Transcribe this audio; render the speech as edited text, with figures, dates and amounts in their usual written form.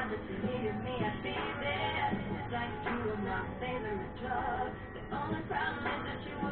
time that you needed me, I'd be there. It's like you were my favorite drug. The only problem is that you